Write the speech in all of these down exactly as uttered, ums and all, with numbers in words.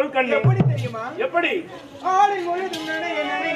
சொல் கண்ணே. எப்படி தெரியுமா? எப்படி? ஆடை முழுதும் நனைய நனைய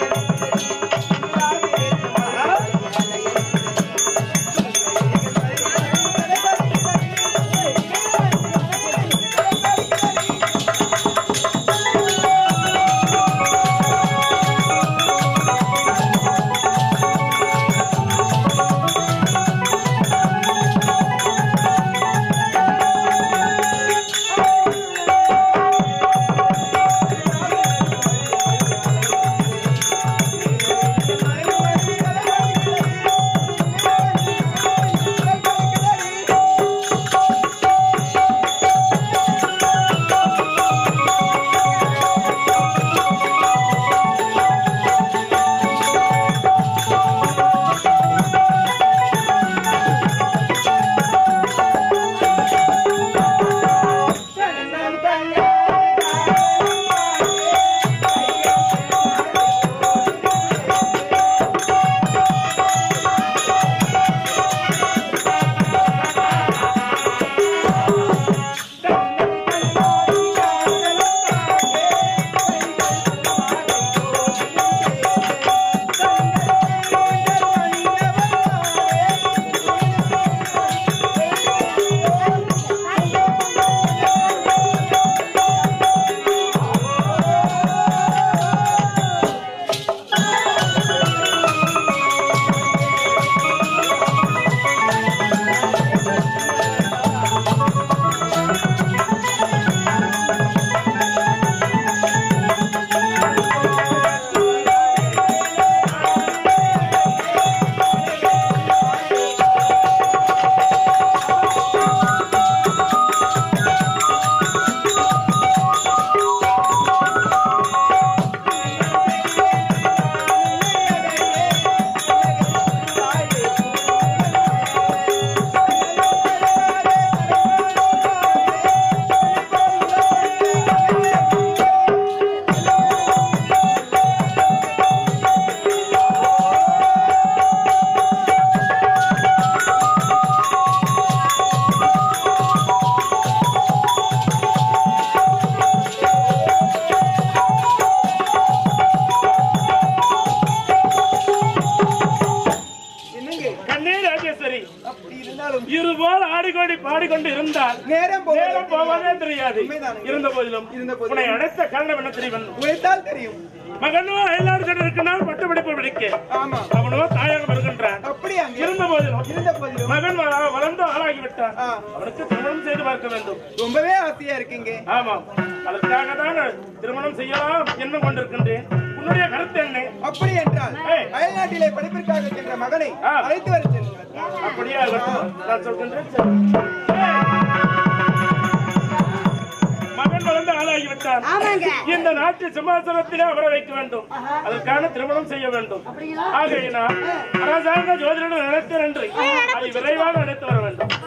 இருபோல் ஆடிக்கொண்டு பாடிக்கொண்டு இருந்தால் நேரம் போவதே தெரியாது. இருந்த போதிலும் உன்னை அடைத்த காரணம் என்ன தெரியும்? உழைத்தால் தெரியும். மகனோ எல்லாரும் சொன்னிருக்கிறான் பட்டு படிப்பு படிக்க அவனோ தாயாக வருகின்றான். இருந்த போதிலும் மகன் வளர்ந்து ஆளாகிவிட்டான். அவனுக்கு திருமணம் செய்து பார்க்க வேண்டும். ரொம்பவே ஆசையா இருக்கீங்க. ஆமாம், அதற்காக தான் திருமணம் செய்யலாம் என்ன கொண்டிருக்கின்றேன். உன்னுடைய கருத்து என்ன? அப்படி என்றால் அயல்நாட்டிலே படிப்பிற்காக சென்ற மகனை அழைத்து வர சென்றார். அப்படியே நான் சொல்கின்றேன். மகன் வளர்ந்து ஆளாகிவிட்டார். இந்த நாட்டு சிம்மாசனத்திலே அமர வைக்க வேண்டும். அதற்கான திருமணம் செய்ய வேண்டும். ஆகையினால் அரசாங்க ஜோதிடம் நடத்த என்று அதை விரைவாக நடத்தி வர வேண்டும்.